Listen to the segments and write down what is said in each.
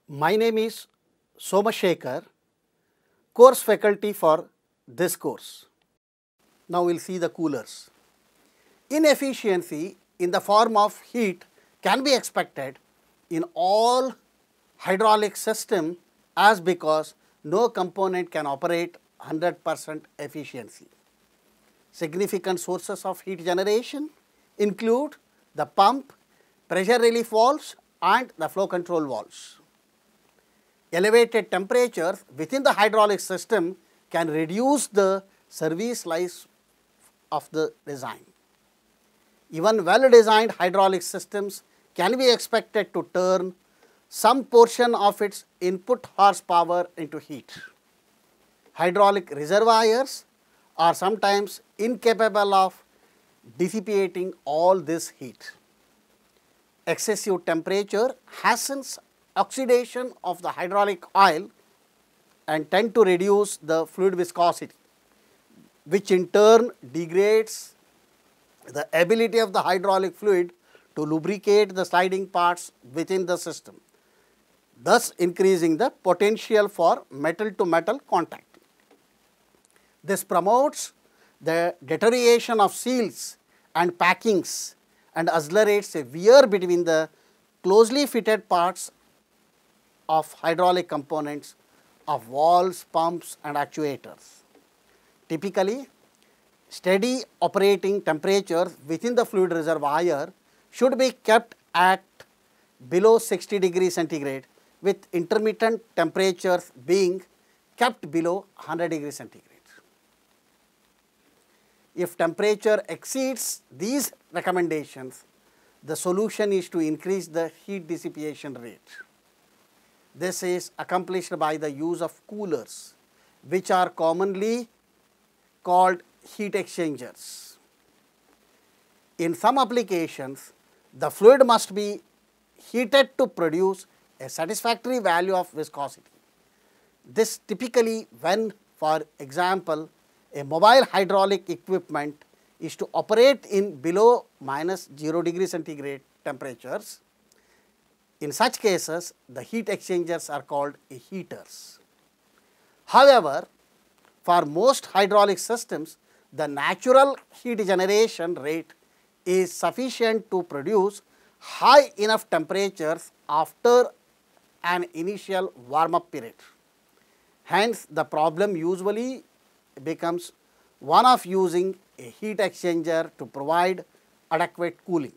My name is Somashekar, course faculty for this course. Now we will see the coolers. Inefficiency in the form of heat can be expected in all hydraulic system as because no component can operate 100% efficiency. Significant sources of heat generation include the pump, pressure relief valves and the flow control valves. Elevated temperatures within the hydraulic system can reduce the service life of the design. Even well-designed hydraulic systems can be expected to turn some portion of its input horsepower into heat. Hydraulic reservoirs are sometimes incapable of dissipating all this heat. Excessive temperature hastens oxidation of the hydraulic oil and tend to reduce the fluid viscosity, which in turn degrades the ability of the hydraulic fluid to lubricate the sliding parts within the system, thus increasing the potential for metal-to-metal contact. This promotes the deterioration of seals and packings and accelerates a wear between the closely fitted parts of hydraulic components of valves, pumps and actuators. Typically, steady operating temperatures within the fluid reservoir should be kept at below 60 degrees centigrade, with intermittent temperatures being kept below 100 degrees centigrade. If temperature exceeds these recommendations, the solution is to increase the heat dissipation rate. This is accomplished by the use of coolers, which are commonly called heat exchangers. In some applications, the fluid must be heated to produce a satisfactory value of viscosity. This typically when, for example, a mobile hydraulic equipment is to operate in below -0 degree centigrade temperatures. In such cases, the heat exchangers are called heaters. However, for most hydraulic systems, the natural heat generation rate is sufficient to produce high enough temperatures after an initial warm-up period. Hence, the problem usually becomes one of using a heat exchanger to provide adequate cooling.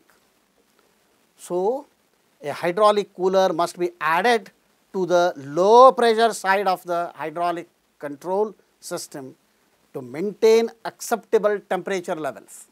So, a hydraulic cooler must be added to the low pressure side of the hydraulic control system to maintain acceptable temperature levels.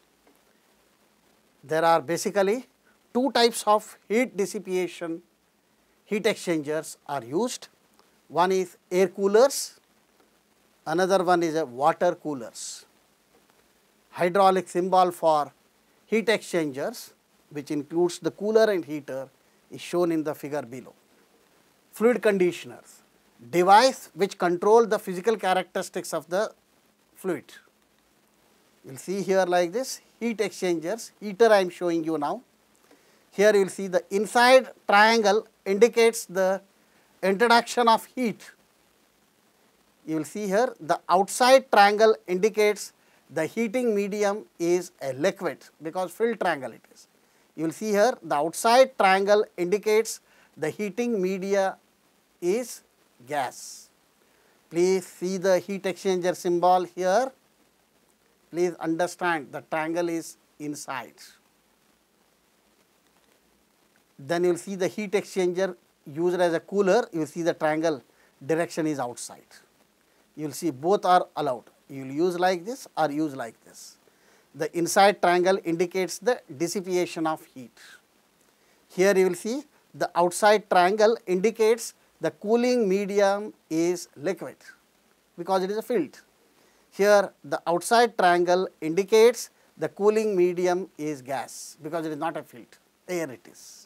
There are basically two types of heat dissipation heat exchangers are used. One is air coolers, another one is a water coolers. Hydraulic symbol for heat exchangers, which includes the cooler and heater, is shown in the figure below. Fluid conditioners, device which control the physical characteristics of the fluid. You will see here like this, heat exchangers, heater I am showing you now. Here you will see the inside triangle indicates the introduction of heat. You will see here the outside triangle indicates the heating medium is a liquid, because filled triangle it is. You will see here the outside triangle indicates the heating media is gas. Please see the heat exchanger symbol here. Please understand the triangle is inside. Then you will see the heat exchanger used as a cooler, you will see the triangle direction is outside. You will see both are allowed. You will use like this or use like this. The inside triangle indicates the dissipation of heat. Here you will see the outside triangle indicates the cooling medium is liquid, because it is a filled. Here the outside triangle indicates the cooling medium is gas, because it is not a filled, air it is.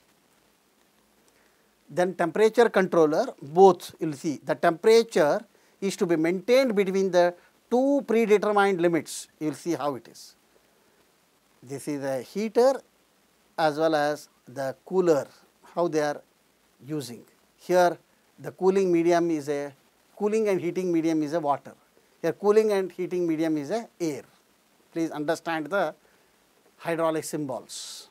Then temperature controller, both you will see the temperature is to be maintained between the two predetermined limits. You will see how it is. This is a heater as well as the cooler, how they are using. Here The cooling medium is a cooling and heating medium is a water. Here cooling and heating medium is a air. Please understand the hydraulic symbols.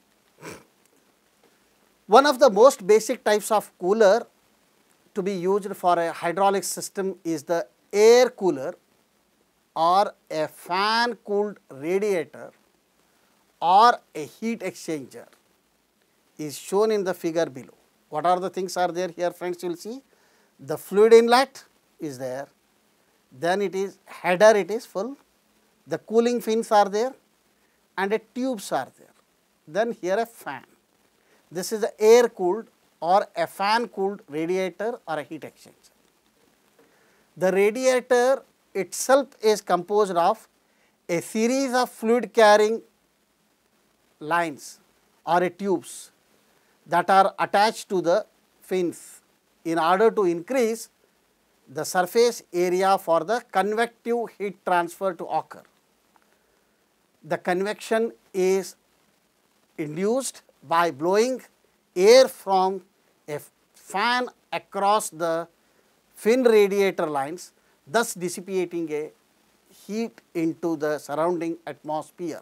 One of the most basic types of cooler to be used for a hydraulic system is the air cooler or a fan cooled radiator or a heat exchanger is shown in the figure below. What are the things are there here, friends? You will see the fluid inlet is there, then it is header, it is full, the cooling fins are there and a tubes are there, then here a fan. This is a air cooled or a fan cooled radiator or a heat exchanger. The radiator itself is composed of a series of fluid carrying lines or tubes that are attached to the fins in order to increase the surface area for the convective heat transfer to occur. The convection is induced by blowing air from a fan across the fin radiator lines, thus dissipating a heat into the surrounding atmosphere.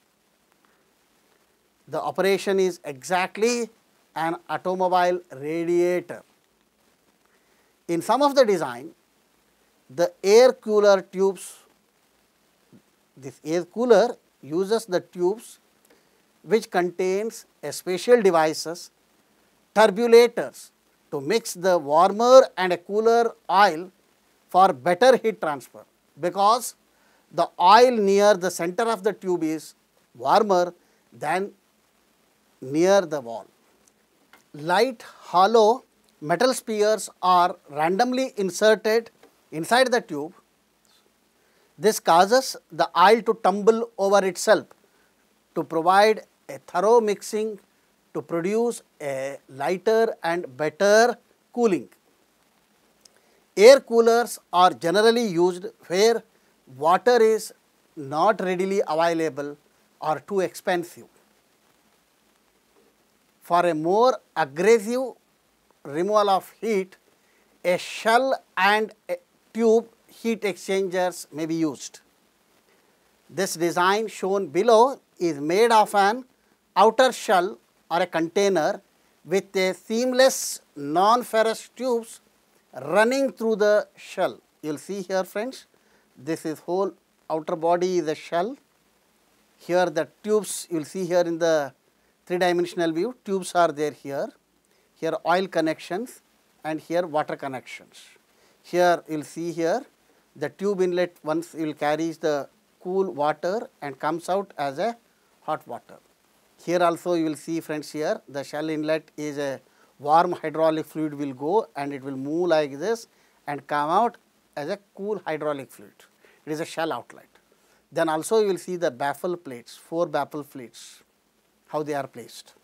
The operation is exactly an automobile radiator. In some of the design, the air cooler tubes, this air cooler uses the tubes which contains a special devices, turbulators, to mix the warmer and a cooler oil for better heat transfer, because the oil near the center of the tube is warmer than near the wall. Light hollow metal spheres are randomly inserted inside the tube. This causes the oil to tumble over itself to provide a thorough mixing to produce a lighter and better cooling. Air coolers are generally used where water is not readily available or too expensive. For a more aggressive removal of heat, a shell and a tube heat exchangers may be used. This design shown below is made of an outer shell or a container with a seamless non-ferrous tubes running through the shell. You will see here, friends, this is whole outer body is a shell. Here the tubes you will see here in the three-dimensional view, tubes are there here. Here oil connections and here water connections. Here you will see here the tube inlet once will carries the cool water and comes out as a hot water. Here also you will see, friends, here the shell inlet is a warm hydraulic fluid will go and it will move like this and come out as a cool hydraulic fluid. It is a shell outlet. Then also you will see the baffle plates, 4 baffle plates, how they are placed.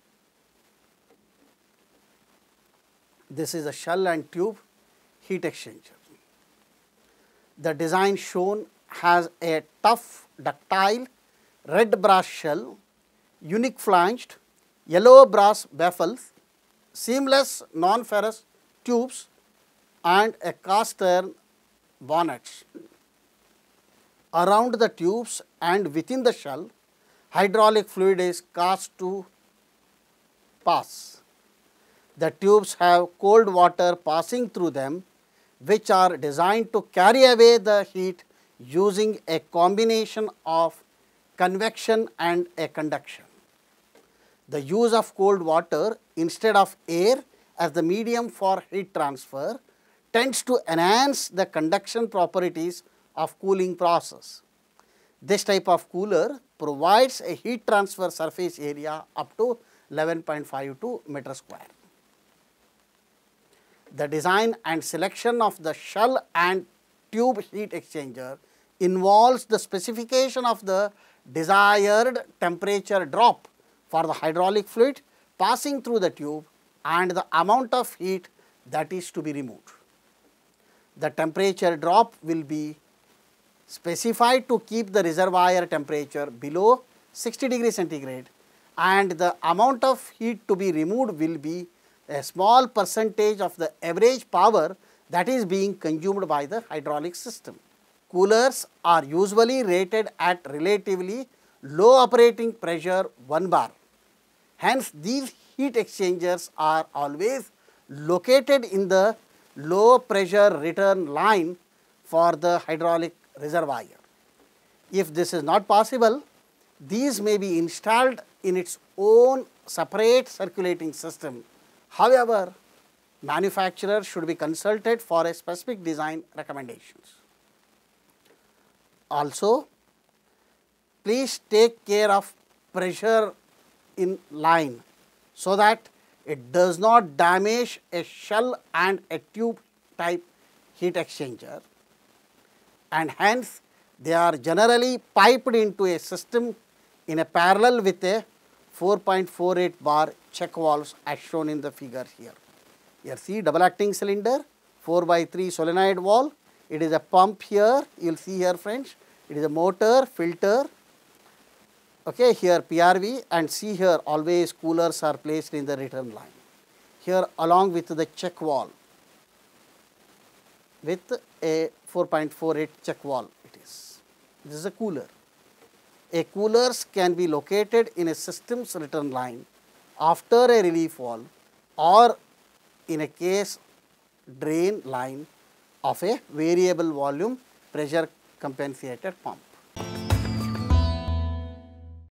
This is a shell and tube heat exchanger. The design shown has a tough, ductile, red brass shell, unique flanged, yellow brass baffles, seamless non-ferrous tubes and a cast iron bonnets. Around the tubes and within the shell, hydraulic fluid is cast to pass. The tubes have cold water passing through them, which are designed to carry away the heat using a combination of convection and a conduction. The use of cold water instead of air as the medium for heat transfer tends to enhance the conduction properties of cooling process. This type of cooler provides a heat transfer surface area up to 11.52 meter square. The design and selection of the shell and tube heat exchanger involves the specification of the desired temperature drop for the hydraulic fluid passing through the tube and the amount of heat that is to be removed. The temperature drop will be specified to keep the reservoir temperature below 60 degrees centigrade and the amount of heat to be removed will be a small percentage of the average power that is being consumed by the hydraulic system. Coolers are usually rated at relatively low operating pressure 1 bar. Hence, these heat exchangers are always located in the low pressure return line for the hydraulic reservoir. If this is not possible, these may be installed in its own separate circulating system. However, manufacturer should be consulted for a specific design recommendations. Also, please take care of pressure in line so that it does not damage a shell and a tube type heat exchanger, and hence they are generally piped into a system in a parallel with a 4.48 bar check valves as shown in the figure here. Here see double acting cylinder, 4/3 solenoid valve, it is a pump here, you will see here friends, it is a motor, filter, okay, here PRV, and see here always coolers are placed in the return line. Here along with the check valve with a 4.48 check valve it is. This is a cooler. A coolers can be located in a system's return line after a relief valve or in a case drain line of a variable volume pressure compensated pump.